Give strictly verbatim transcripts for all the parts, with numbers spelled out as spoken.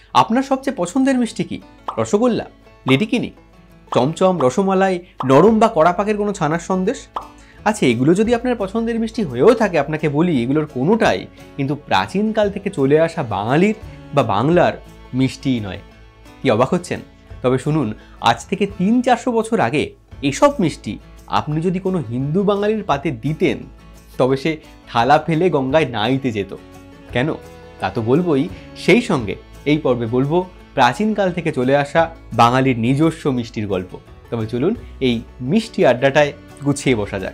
আপনার সবচেয়ে পছন্দের মিষ্টি কি? রসগোল্লা, লেডিকিনি, চমচম, রসমালাই, নরম বা কড়া পাকের কোনো ছানার সন্দেশ? আচ্ছা, এগুলো যদি আপনার পছন্দের মিষ্টি হয়েও থাকে, আপনাকে বলি এগুলোর কোনোটাই কিন্তু প্রাচীনকাল থেকে চলে আসা বাঙালির বা বাংলার মিষ্টিই নয়। কি অবাক হচ্ছেন? তবে শুনুন, আজ থেকে তিন চারশো বছর আগে এসব মিষ্টি আপনি যদি কোনো হিন্দু বাঙালির পাতে দিতেন, তবে সে থালা ফেলে গঙ্গায় নাইতে যেত। কেন? তা তো বলবোই। সেই সঙ্গে এই পর্বে বলবো প্রাচীনকাল থেকে চলে আসা বাঙালির নিজস্ব মিষ্টির গল্প। তবে চলুন এই মিষ্টি আড্ডাটায় গুছিয়ে বসা যাক।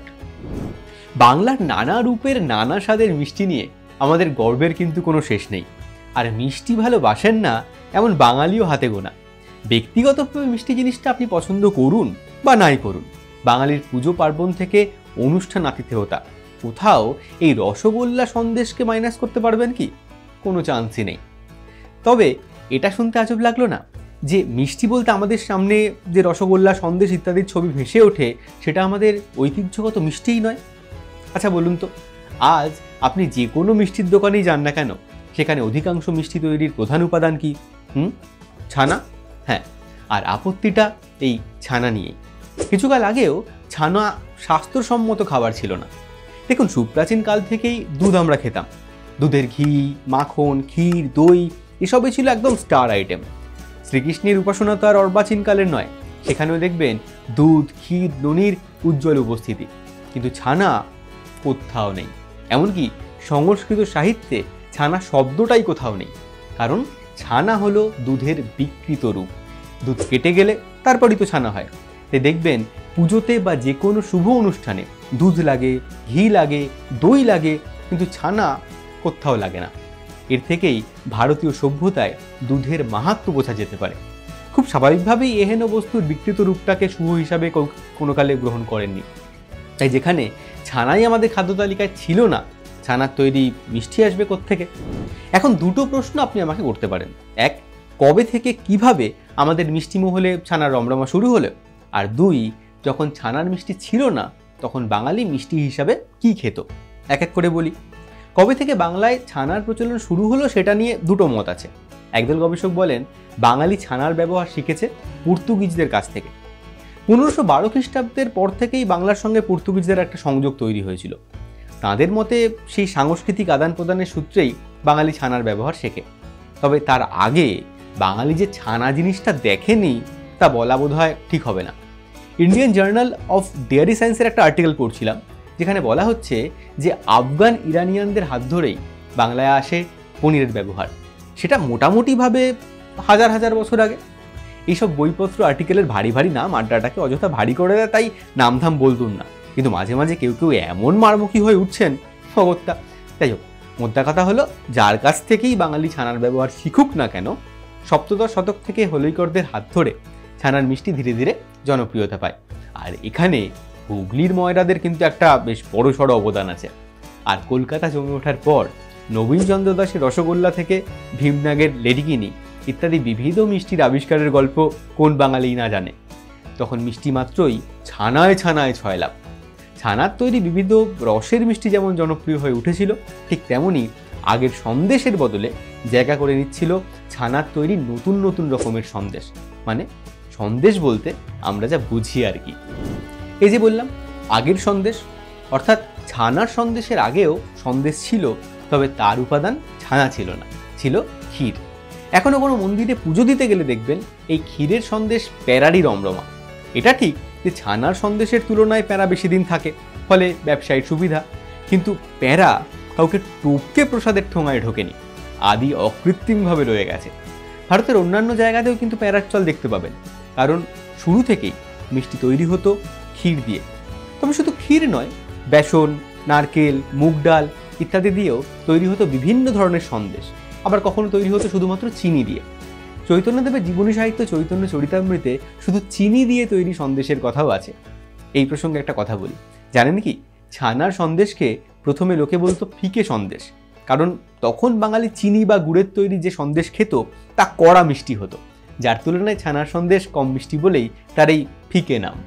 বাংলার নানা রূপের নানা স্বাদের মিষ্টি নিয়ে আমাদের গর্বের কিন্তু কোনো শেষ নেই। আর মিষ্টি ভালোবাসেন না এমন বাঙালিও হাতে গোনা। ব্যক্তিগতভাবে মিষ্টি জিনিসটা আপনি পছন্দ করুন বা নাই করুন, বাঙালির পুজো পার্বণ থেকে অনুষ্ঠান আতিথেয়তা, কোথাও এই রসগোল্লা সন্দেশকে মাইনাস করতে পারবেন কি? কোনো চান্সই নেই। তবে এটা শুনতে আজব লাগলো না যে মিষ্টি বলতে আমাদের সামনে যে রসগোল্লা, সন্দেশ ইত্যাদির ছবি ভেসে ওঠে, সেটা আমাদের ঐতিহ্যগত মিষ্টিই নয়? আচ্ছা বলুন তো, আজ আপনি যে কোনো মিষ্টির দোকানেই যান না কেন, সেখানে অধিকাংশ মিষ্টি তৈরির প্রধান উপাদান কি? হুম ছানা। হ্যাঁ, আর আপত্তিটা এই ছানা নিয়েই। কিছুকাল আগেও ছানা স্বাস্থ্যসম্মত খাবার ছিল না। দেখুন, সুপ্রাচীন কাল থেকেই দুধ আমরা খেতাম। দুধের ঘি, মাখন, ক্ষীর, দই এসবই ছিল একদম স্টার আইটেম। শ্রীকৃষ্ণের উপাসনা তো আর অর্বাচীনকালের নয়, সেখানেও দেখবেন দুধ, ক্ষীর, দনির উজ্জ্বল উপস্থিতি। কিন্তু ছানা কোথাও নেই। এমনকি সংস্কৃত সাহিত্যে ছানা শব্দটাই কোথাও নেই। কারণ ছানা হলো দুধের বিকৃত রূপ। দুধ কেটে গেলে তারপরই তো ছানা হয়। তাই দেখবেন পুজোতে বা যে কোনো শুভ অনুষ্ঠানে দুধ লাগে, ঘি লাগে, দই লাগে, কিন্তু ছানা কোথাও লাগে না। এর থেকেই ভারতীয় সভ্যতায় দুধের মাহাত্ম্য বোঝা যেতে পারে। খুব স্বাভাবিকভাবেই এহেন বস্তুর বিকৃত রূপটাকে শুভ হিসাবে কোনো কালে গ্রহণ করেননি। তাই যেখানে ছানাই আমাদের খাদ্য তালিকায় ছিল না, ছানার তৈরি মিষ্টি আসবে কোত্থেকে? এখন দুটো প্রশ্ন আপনি আমাকে করতে পারেন। এক, কবে থেকে কিভাবে আমাদের মিষ্টি মহলে ছানার রমরমা শুরু হলো? আর দুই, যখন ছানার মিষ্টি ছিল না, তখন বাঙালি মিষ্টি হিসাবে কি খেত? এক এক করে বলি। কবে থেকে বাংলায় ছানার প্রচলন শুরু হলো সেটা নিয়ে দুটো মত আছে। একদল গবেষক বলেন বাঙালি ছানার ব্যবহার শিখেছে পর্তুগিজদের কাছ থেকে। পনেরোশো বারো খ্রিস্টাব্দের পর থেকেই বাংলার সঙ্গে পর্তুগিজদের একটা সংযোগ তৈরি হয়েছিল। তাঁদের মতে সেই সাংস্কৃতিক আদান প্রদানের সূত্রেই বাঙালি ছানার ব্যবহার শেখে। তবে তার আগে বাঙালি যে ছানা জিনিসটা দেখেনি তা বলা বোধহয় ঠিক হবে না। ইন্ডিয়ান জার্নাল অফ ডেয়ারি সায়েন্সের একটা আর্টিকেল পড়ছিলাম, যেখানে বলা হচ্ছে যে আফগান ইরানিয়ানদের হাত ধরেই বাংলায় আসে পনিরের ব্যবহার। সেটা মোটামুটিভাবে হাজার হাজার বছর আগে। এইসব বইপত্র আর্টিকেলের ভারী ভারী নাম আড্ডাটাকে অযথা ভারী করে দেয়, তাই নামধাম বলতুম না। কিন্তু মাঝে মাঝে কেউ কেউ এমন মারমুখী হয়ে উঠছেন অগত্যা। তাই হোক, মোদ্দা কথা হলো, যার কাছ থেকেই বাঙালি ছানার ব্যবহার শিখুক না কেন, সপ্তদশ শতক থেকে হলৈকরদের হাত ধরে ছানার মিষ্টি ধীরে ধীরে জনপ্রিয়তা পায়। আর এখানে হুগলির ময়রাদের কিন্তু একটা বেশ বড় সড়ো অবদান আছে। আর কলকাতা জমে ওঠার পর নবীনচন্দ্র দাসের রসগোল্লা থেকে ভীমনাগের লেডিকিনি ইত্যাদি বিবিধ মিষ্টির আবিষ্কারের গল্প কোন বাঙালি না জানে। তখন মিষ্টি মাত্রই ছানায় ছানায় ছয়লাভ। ছানার তৈরি বিবিধ রসের মিষ্টি যেমন জনপ্রিয় হয়ে উঠেছিল, ঠিক তেমনই আগের সন্দেশের বদলে জায়গা করে নিচ্ছিল ছানার তৈরি নতুন নতুন রকমের সন্দেশ। মানে সন্দেশ বলতে আমরা যা বুঝি আর কি। এই যে বললাম আগের সন্দেশ, অর্থাৎ ছানার সন্দেশের আগেও সন্দেশ ছিল, তবে তার উপাদান ছানা ছিল না, ছিল ক্ষীর। এখনো কোনো মন্দিরে পুজো দিতে গেলে দেখবেন এই ক্ষীরের সন্দেশ প্যারারই রমরমা। এটা ঠিক যে ছানার সন্দেশের তুলনায় প্যারা বেশি দিন থাকে, ফলে ব্যবসায়ীর সুবিধা। কিন্তু প্যারা কাউকে টপকে প্রসাদের ঠোঙায় ঢোকেনি, আদি অকৃত্রিমভাবে রয়ে গেছে। ভারতের অন্যান্য জায়গাতেও কিন্তু প্যারার চল দেখতে পাবেন, কারণ শুরু থেকেই মিষ্টি তৈরি হতো ক্ষীর দিয়ে। তবে শুধু ক্ষীর নয়, বেসন, নারকেল, মুগ ডাল ইত্যাদি দিয়েও তৈরি হতো বিভিন্ন ধরনের সন্দেশ। আবার কখনো তৈরি হতো শুধুমাত্র চিনি দিয়ে। চৈতন্যদেবের জীবনী সাহিত্য চৈতন্য চরিতামৃতে শুধু চিনি দিয়ে তৈরি সন্দেশের কথাও আছে। এই প্রসঙ্গে একটা কথা বলি, জানেন কি, ছানার সন্দেশকে প্রথমে লোকে বলতো ফিকে সন্দেশ, কারণ তখন বাঙালি চিনি বা গুড়ের তৈরি যে সন্দেশ খেত তা কড়া মিষ্টি হতো, যার তুলনায় ছানার সন্দেশ কম মিষ্টি বলেই তার এই ফিকে নাম।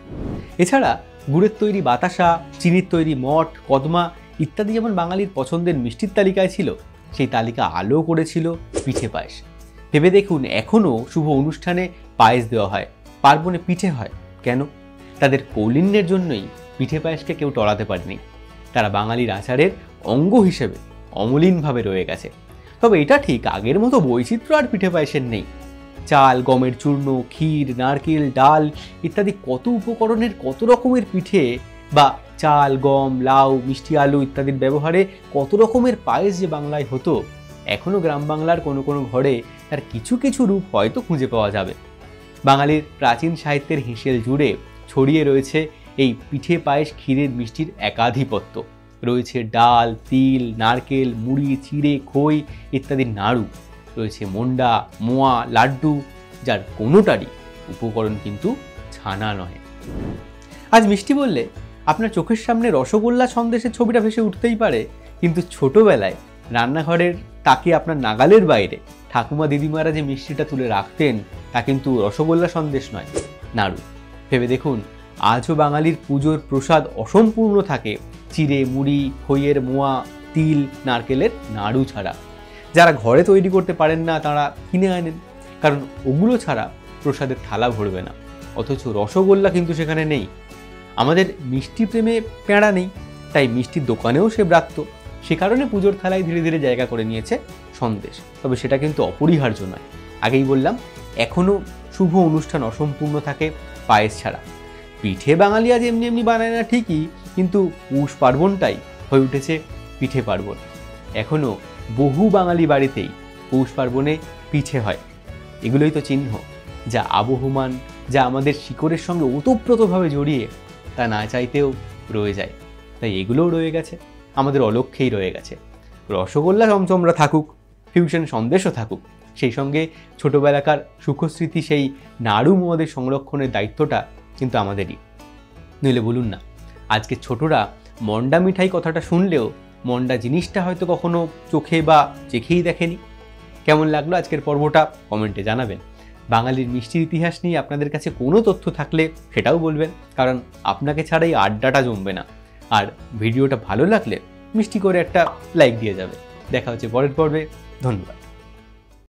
এছাড়া গুড়ের তৈরি বাতাসা, চিনির তৈরি মঠ, কদমা ইত্যাদি যেমন বাঙালির পছন্দের মিষ্টির তালিকায় ছিল, সেই তালিকা আলো করেছিল পিঠে পায়েস। ভেবে দেখুন, এখনও শুভ অনুষ্ঠানে পায়েস দেওয়া হয়, পার্বণে পিঠে হয়। কেন? তাদের কৌলিন্যের জন্যই পিঠে পায়েসকে কেউ টলাতে পারেনি। তারা বাঙালির আচারের অঙ্গ হিসেবে অমলিনভাবে রয়ে গেছে। তবে এটা ঠিক, আগের মতো বৈচিত্র্য আর পিঠে পায়েসের নেই। চাল, গমের চূর্ণ, ক্ষীর, নারকেল, ডাল ইত্যাদি কত উপকরণের কত রকমের পিঠে বা চাল, গম, লাউ, মিষ্টি আলু ইত্যাদির ব্যবহারে কত রকমের পায়েস যে বাংলায় হতো, এখনও গ্রাম বাংলার কোনো কোনো ঘরে তার কিছু কিছু রূপ হয়তো খুঁজে পাওয়া যাবে। বাঙালির প্রাচীন সাহিত্যের হিঁসেল জুড়ে ছড়িয়ে রয়েছে এই পিঠে পায়েস, ক্ষীরের, মিষ্টির একাধিপত্য। রয়েছে ডাল, তিল, নারকেল, মুড়ি, চিড়ে, খই ইত্যাদি নাড়ু। রয়েছে মন্ডা, মোয়া, লাড্ডু, যার কোনোটারই উপকরণ কিন্তু ছানা নয়। আজ মিষ্টি বললে আপনার চোখের সামনে রসগোল্লা সন্দেশের ছবিটা ভেসে উঠতেই পারে, কিন্তু ছোটবেলায় রান্নাঘরের তাকে আপনার নাগালের বাইরে ঠাকুমা দিদিমারা যে মিষ্টিটা তুলে রাখতেন তা কিন্তু রসগোল্লা সন্দেশ নয়, নাড়ু। ভেবে দেখুন, আজও বাঙালির পুজোর প্রসাদ অসম্পূর্ণ থাকে চিড়ে, মুড়ি, খইয়ের মোয়া, তিল, নারকেলের নাড়ু ছাড়া। যারা ঘরে তৈরি করতে পারেন না তারা কিনে আনেন, কারণ ওগুলো ছাড়া প্রসাদের থালা ভরবে না। অথচ রসগোল্লা কিন্তু সেখানে নেই। আমাদের মিষ্টি প্রেমে পেঁড়া নেই, তাই মিষ্টির দোকানেও সে ব্রাত্য। সে কারণে পুজোর থালায় ধীরে ধীরে জায়গা করে নিয়েছে সন্দেশ। তবে সেটা কিন্তু অপরিহার্য নয়। আগেই বললাম, এখনও শুভ অনুষ্ঠান অসম্পূর্ণ থাকে পায়েস ছাড়া। পিঠে বাঙালি আজ এমনি এমনি বানায় না ঠিকই, কিন্তু পৌষ পার্বণটাই হয়ে উঠেছে পিঠে পার্বণ। এখনও বহু বাঙালি বাড়িতেই পৌষ পার্বণে পিঠে হয়। এগুলোই তো চিহ্ন, যা আবহমান, যা আমাদের শিকড়ের সঙ্গে ওতপ্রোতভাবে জড়িয়ে তা না চাইতেও রয়ে যায়। তাই এগুলোও রয়ে গেছে, আমাদের অলক্ষ্যেই রয়ে গেছে। রসগোল্লা চমচমরা থাকুক, ফিউশন সন্দেশও থাকুক, সেই সঙ্গে ছোটোবেলাকার সুখস্মৃতি সেই নাড়ু মোয়াদের সংরক্ষণের দায়িত্বটা কিন্তু আমাদেরই। নইলে বলুন না, আজকে ছোটরা মন্ডা মিঠাই কথাটা শুনলেও মন্ডা জিনিসটা হয়তো কখনো চোখে বা চেখেই দেখেনি। কেমন লাগলো আজকের পর্বটা কমেন্টে জানাবেন। বাঙালির মিষ্টির ইতিহাস নিয়ে আপনাদের কাছে কোনো তথ্য থাকলে সেটাও বলবেন, কারণ আপনাকে ছাড়া এই আড্ডাটা জমবে না। আর ভিডিওটা ভালো লাগলে মিষ্টি করে একটা লাইক দিয়ে যাবে। দেখা হচ্ছে পরের পর্বে। ধন্যবাদ।